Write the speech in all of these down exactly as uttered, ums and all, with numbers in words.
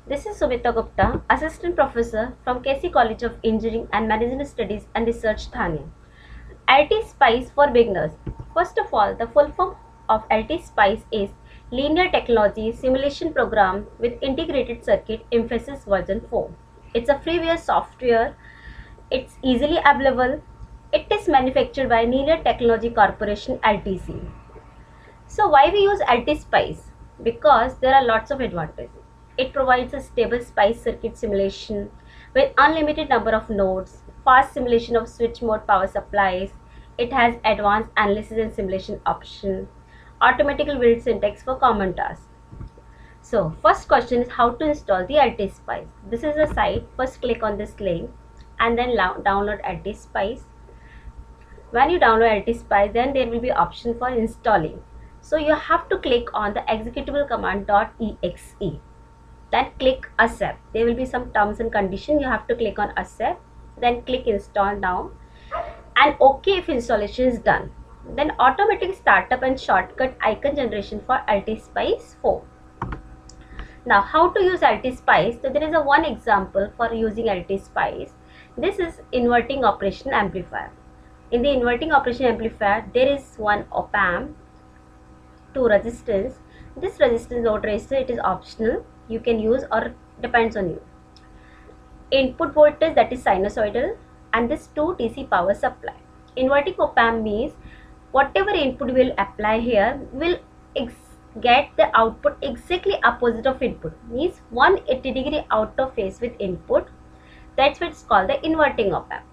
This is Sumita Gupta, Assistant Professor from K C College of Engineering and Management Studies and Research, Thane. L T SPICE for beginners. First of all, the full form of L T SPICE is Linear Technology Simulation Program with Integrated Circuit Emphasis version four. It's a freeware software. It's easily available. It is manufactured by Linear Technology Corporation L T C. So why we use L T SPICE? Because there are lots of advantages. It provides a stable SPICE circuit simulation with unlimited number of nodes, fast simulation of switch mode power supplies. It has advanced analysis and simulation option, automatically built syntax for common tasks. So first question is how to install the L T SPICE. This is the site. First click on this link and then download L T SPICE. When you download L T SPICE, then there will be option for installing. So you have to click on the executable command.exe. Then click accept. There will be some terms and conditions. You have to click on accept. Then click install now. And OK if installation is done. Then automatic startup and shortcut icon generation for L T SPICE four. Now how to use L T SPICE? So there is a one example for using L T SPICE. This is inverting operation amplifier. In the inverting operation amplifier, there is one op-amp, two resistance. This resistance load resistor, it is optional. You can use or depends on you. Input voltage, that is sinusoidal, and this two D C power supply. Inverting op-amp means whatever input will apply here will get the output exactly opposite of input. Means one hundred eighty degree out of phase with input. That's what it's called the inverting op-amp.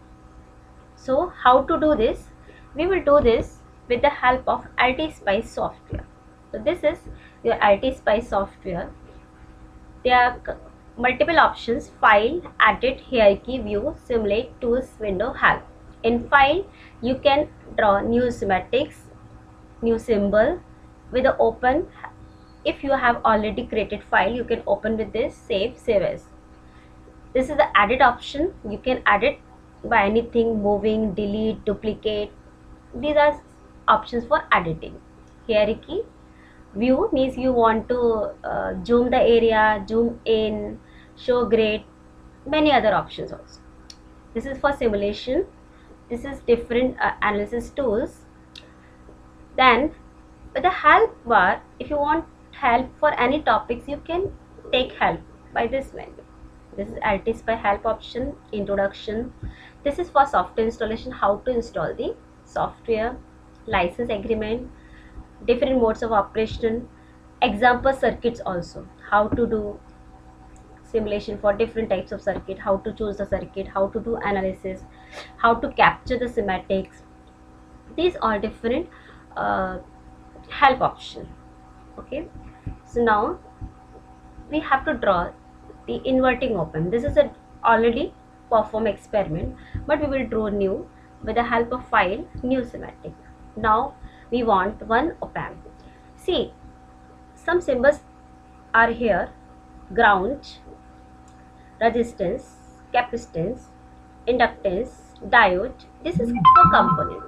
So how to do this? We will do this with the help of L T SPICE software. So this is your L T SPICE software. There are multiple options: file, edit, hierarchy, view, simulate, tools, window, help. In file, you can draw new schematics, new symbol with the open. If you have already created file, you can open with this, save, save as. This is the edit option. You can edit by anything, moving, delete, duplicate. These are options for editing. Hierarchy. View means you want to uh, zoom the area, zoom in, show grid, many other options also. This is for simulation. This is different uh, analysis tools. Then with the help bar, if you want help for any topics, you can take help by this menu. This is L T SPICE help option, introduction. This is for software installation, how to install the software, license agreement, different modes of operation, example circuits also, how to do simulation for different types of circuit, how to choose the circuit, how to do analysis, how to capture the schematics. These are different uh, help option. Okay, so now we have to draw the inverting op-amp. This is a already perform experiment, but we will draw new with the help of file, new schematic. Now we want one op-amp. See, some symbols are here: ground, resistance, capacitance, inductance, diode. This is for component.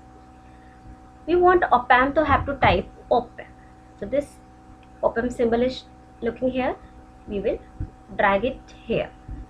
We want op-amp to have to type op-amp. So this op-amp symbol is looking here. We will drag it here.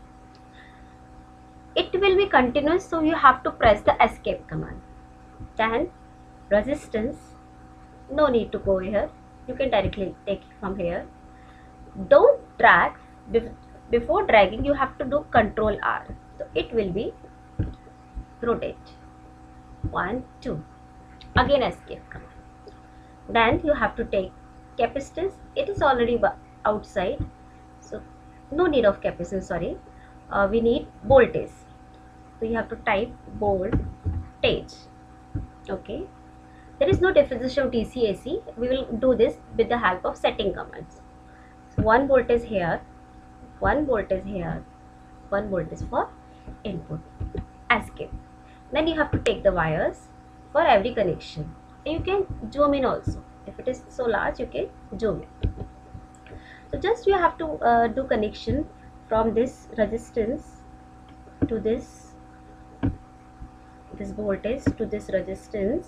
It will be continuous, so you have to press the escape command. Then resistance, no need to go here, you can directly take it from here. Don't drag. Before dragging, you have to do control R, so it will be rotate. One, two, again escape command. Then you have to take capacitance. It is already outside, so no need of capacitance. Sorry, uh, we need voltage, so you have to type voltage. Okay, there is no differentiation of D C A C. We will do this with the help of setting commands. So one voltage here, one voltage here, one voltage for input. Escape. Then you have to take the wires for every connection. You can zoom in also. If it is so large, you can zoom in. So just you have to uh, do connection from this resistance to this this voltage to this resistance.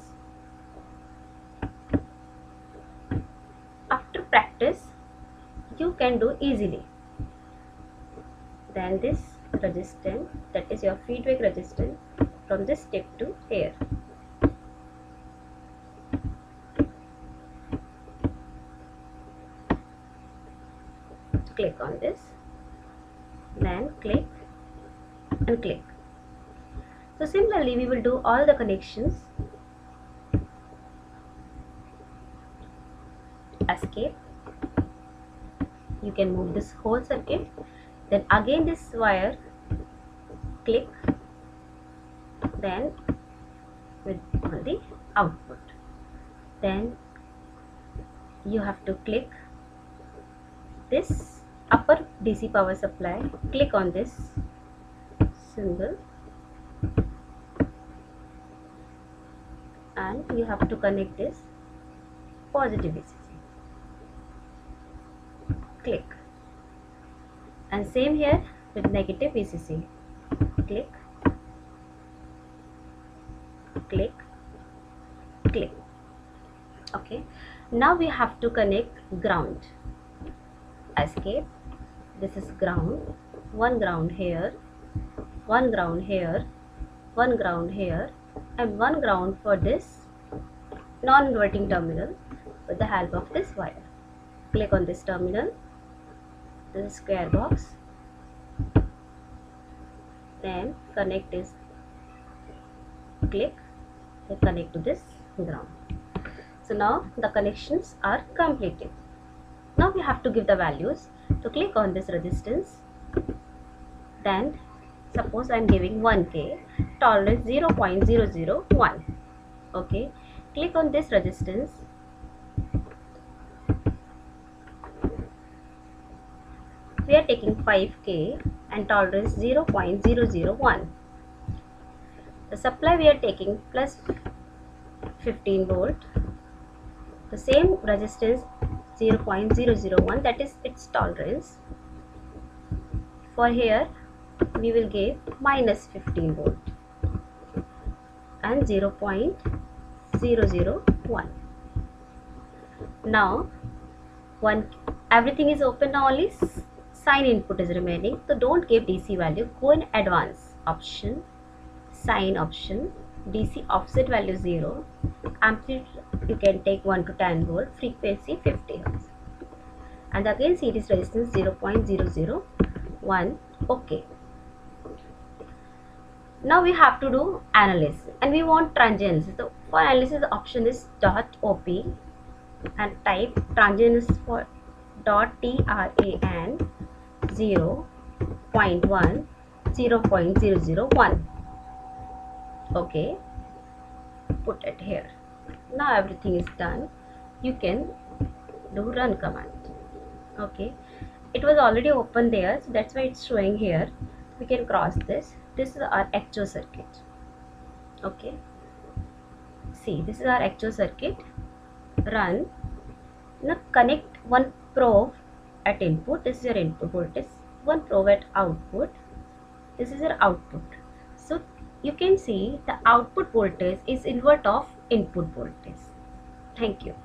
After practice, you can do easily. then this resistance, that is your feedback resistance, from this tip to here. Click on this, then click and click. So similarly we will do all the connections. Escape. You can move this whole circuit, then again this wire, click, then with on the output, then you have to click this upper D C power supply, click on this symbol, and you have to connect this positive V C C. Click, and same here with negative V C C. Click, click, click. Okay, now we have to connect ground. Escape. This is ground. One ground here, one ground here, one ground here, and one ground for this non-inverting terminal with the help of this wire. Click on this terminal, this square box, then connect this, click, then connect to this ground. So now the connections are completed. Now we have to give the values. So click on this resistance, then suppose I am giving one K, tolerance zero point zero zero one. Okay, click on this resistance, we are taking five K and tolerance zero point zero zero one. The supply we are taking plus fifteen volt, the same resistance zero point zero zero one, that is its tolerance. For here we will give minus fifteen volt and zero point zero zero one. Now one everything is open, now only sine input is remaining, so don't give D C value, go in advance option, sine option, D C offset value zero, amplitude you can take one to ten volt, frequency fifty hertz, and again series resistance zero point zero zero one. Okay, now we have to do analysis and we want transients. So for analysis the option is dot op and type transients for dot tran zero point one, zero point zero zero one. Okay, put it here. Now everything is done, you can do run command. Okay, it was already open there, so that's why it's showing here. We can cross this. This is our actual circuit. Okay, see, this is our actual circuit. Run. Now connect one probe at input, this is your input voltage, one probe at output, this is your output. So you can see the output voltage is invert of input voltage. Thank you.